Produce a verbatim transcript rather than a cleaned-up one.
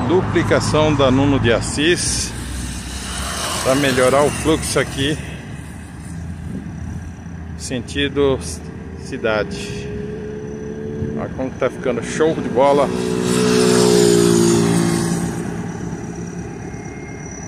duplicação da Nuno de Assis para melhorar o fluxo aqui sentido cidade. Olha como tá ficando show de bola.